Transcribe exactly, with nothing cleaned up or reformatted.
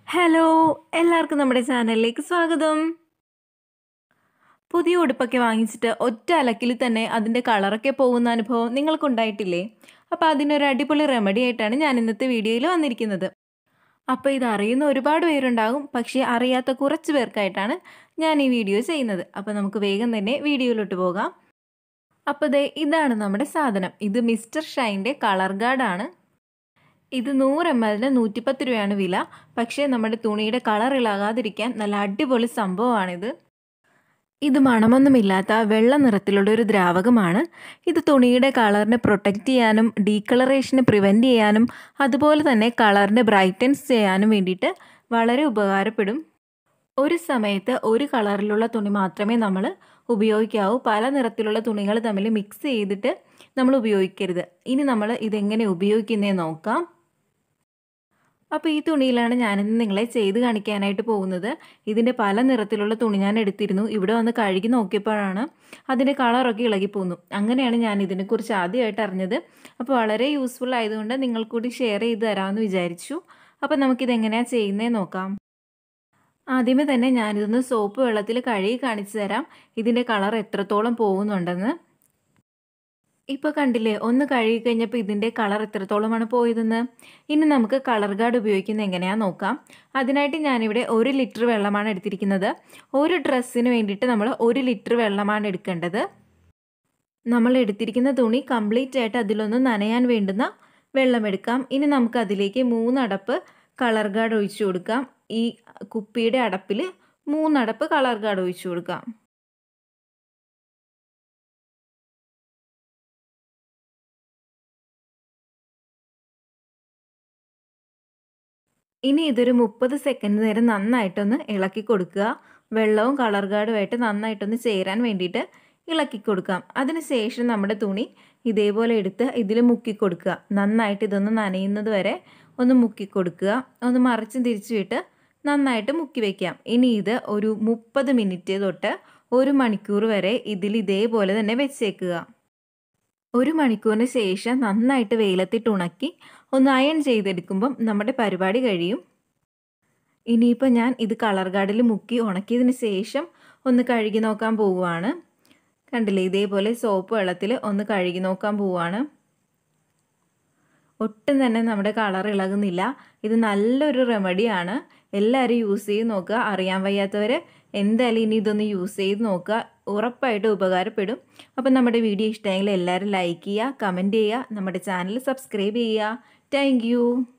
Hello എല്ലാവർക്കും നമ്മുടെ ചാനലിലേക്ക് സ്വാഗതം. പുതിയ ഉടുപ്പൊക്കെ വാങ്ങിച്ചിട്ട് ഒറ്റ അലക്കിൽ തന്നെ അതിൻ്റെ കളറൊക്കെ പോകുന്ന അനുഭവം നിങ്ങൾക്കുണ്ടായിട്ടില്ലേ? അപ്പോൾ അതിനൊരു അടിപൊളി റെമഡി ആയിട്ടാണ് ഞാൻ ഇന്നത്തെ വീഡിയോയിൽ വന്നിരിക്കുന്നത്. അപ്പോൾ ഇത് അറിയുന്ന ഒരുപാട് പേരുണ്ടാകും, പക്ഷേ അറിയാത്ത കുറച്ച് പേർക്കായിട്ടാണ് ഞാൻ ഈ വീഡിയോ ചെയ്യുന്നത്. അപ്പോൾ നമുക്ക് വേഗം തന്നെ വീഡിയോയിലോട്ട് പോകാം. അപ്പോൾ ദേ ഇതാണ് നമ്മുടെ സാധനം. ഇത് മിസ്റ്റർ ഷൈൻ്റെ കളർ ഗാർഡാണ്. ഇത് നൂറ് എം എല്ലിന് നൂറ്റിപ്പത്ത് രൂപയാണ് വില. പക്ഷേ നമ്മുടെ തുണിയുടെ കളർ ഇളകാതിരിക്കാൻ നല്ല അടിപൊളി സംഭവമാണിത്. ഇത് മണമൊന്നുമില്ലാത്ത വെള്ള നിറത്തിലുള്ള ഒരു ദ്രാവകമാണ്. ഇത് തുണിയുടെ കളറിനെ പ്രൊട്ടക്റ്റ് ചെയ്യാനും ഡീകളറേഷനെ പ്രിവെൻറ്റ് ചെയ്യാനും അതുപോലെ തന്നെ കളറിനെ ബ്രൈറ്റൻസ് ചെയ്യാനും വേണ്ടിയിട്ട് വളരെ ഉപകാരപ്പെടും. ഒരു സമയത്ത് ഒരു കളറിലുള്ള തുണി മാത്രമേ നമ്മൾ ഉപയോഗിക്കാവൂ. പല നിറത്തിലുള്ള തുണികൾ തമ്മിൽ മിക്സ് ചെയ്തിട്ട് നമ്മൾ ഉപയോഗിക്കരുത്. ഇനി നമ്മൾ ഇതെങ്ങനെ ഉപയോഗിക്കുന്നതെന്ന് നോക്കാം. അപ്പോൾ ഈ തുണിയിലാണ് ഞാനിന്ന് നിങ്ങളെ ചെയ്ത് കാണിക്കാനായിട്ട് പോകുന്നത്. ഇതിൻ്റെ പല നിറത്തിലുള്ള തുണി ഞാൻ എടുത്തിരുന്നു. ഇവിടെ വന്ന് കഴുകി നോക്കിയപ്പോഴാണ് അതിൻ്റെ കളറൊക്കെ ഇളകിപ്പോന്നു. അങ്ങനെയാണ് ഞാൻ ഇതിനെക്കുറിച്ച് ആദ്യമായിട്ട് അറിഞ്ഞത്. അപ്പോൾ വളരെ യൂസ്ഫുൾ ആയതുകൊണ്ട് നിങ്ങൾക്കൂടി ഷെയർ ചെയ്ത് തരാമെന്ന് വിചാരിച്ചു. അപ്പോൾ നമുക്കിതെങ്ങനെയാണ് ചെയ്യുന്നതെന്ന് നോക്കാം. ആദ്യമേ തന്നെ ഞാനിതൊന്ന് സോപ്പ് വെള്ളത്തിൽ കഴുകി കാണിച്ചു തരാം ഇതിൻ്റെ കളർ എത്രത്തോളം പോകുന്നുണ്ടെന്ന്. ഇപ്പോൾ കണ്ടില്ലേ, ഒന്ന് കഴുകി കഴിഞ്ഞപ്പോൾ ഇതിൻ്റെ കളർ എത്രത്തോളമാണ് പോയതെന്ന്. ഇനി നമുക്ക് കളർ ഗാർഡ് ഉപയോഗിക്കുന്നത് എങ്ങനെയാണെന്ന് നോക്കാം. അതിനായിട്ട് ഞാനിവിടെ ഒരു ലിറ്റർ വെള്ളമാണ് എടുത്തിരിക്കുന്നത്. ഒരു ഡ്രസ്സിന് വേണ്ടിയിട്ട് നമ്മൾ ഒരു ലിറ്റർ വെള്ളമാണ് എടുക്കേണ്ടത്. നമ്മൾ എടുത്തിരിക്കുന്ന തുണി കംപ്ലീറ്റ് ആയിട്ട് അതിലൊന്ന് നനയാൻ വേണ്ടുന്ന വെള്ളം എടുക്കാം. ഇനി നമുക്ക് അതിലേക്ക് മൂന്നടപ്പ് കളർ ഗാർഡ് ഒഴിച്ചു കൊടുക്കാം. ഈ കുപ്പിയുടെ അടപ്പിൽ മൂന്നടപ്പ് കളർ ഗാർഡ് ഒഴിച്ചു കൊടുക്കാം. ഇനി ഇതൊരു മുപ്പത് സെക്കൻഡ് നേരം നന്നായിട്ടൊന്ന് ഇളക്കി കൊടുക്കുക. വെള്ളവും കളർ ഗാർഡുമായിട്ട് നന്നായിട്ടൊന്ന് ചേരാൻ വേണ്ടിയിട്ട് ഇളക്കി കൊടുക്കാം. അതിനുശേഷം നമ്മുടെ തുണി ഇതേപോലെ എടുത്ത് ഇതിൽ മുക്കി കൊടുക്കുക. നന്നായിട്ട് ഇതൊന്ന് നനയുന്നത് വരെ ഒന്ന് മുക്കി കൊടുക്കുക. ഒന്ന് മറിച്ചും തിരിച്ചു വിട്ട് നന്നായിട്ട് മുക്കി വയ്ക്കാം. ഇനി ഇത് ഒരു മുപ്പത് മിനിറ്റ് തൊട്ട് ഒരു മണിക്കൂർ വരെ ഇതിൽ ഇതേപോലെ തന്നെ വെച്ചേക്കുക. ഒരു മണിക്കൂറിന് ശേഷം നന്നായിട്ട് വെയിലത്തിട്ട് ഉണക്കി ഒന്ന് അയൺ ചെയ്തെടുക്കുമ്പം നമ്മുടെ പരിപാടി കഴിയും. ഇനിയിപ്പോൾ ഞാൻ ഇത് കളർ ഗാർഡിൽ മുക്കി ഉണക്കിയതിന് ശേഷം ഒന്ന് കഴുകി നോക്കാൻ പോവുകയാണ്. കണ്ടില്ലേ, ഇതേപോലെ സോപ്പ് വെള്ളത്തിൽ ഒന്ന് കഴുകി നോക്കാൻ പോവുകയാണ്. ഒട്ടും തന്നെ നമ്മുടെ കളർ ഇളകുന്നില്ല. ഇത് നല്ലൊരു റെമഡിയാണ്. എല്ലാവരും യൂസ് ചെയ്ത് നോക്കുക. അറിയാൻ വയ്യാത്തവർ എന്തായാലും ഇനി ഇതൊന്ന് യൂസ് ചെയ്ത് നോക്കുക. ഉറപ്പായിട്ടും ഉപകാരപ്പെടും. അപ്പം നമ്മുടെ വീഡിയോ ഇഷ്ടമെങ്കിൽ എല്ലാവരും ലൈക്ക് ചെയ്യുക, കമൻറ്റ് ചെയ്യുക, നമ്മുടെ ചാനൽ സബ്സ്ക്രൈബ് ചെയ്യുക. താങ്ക്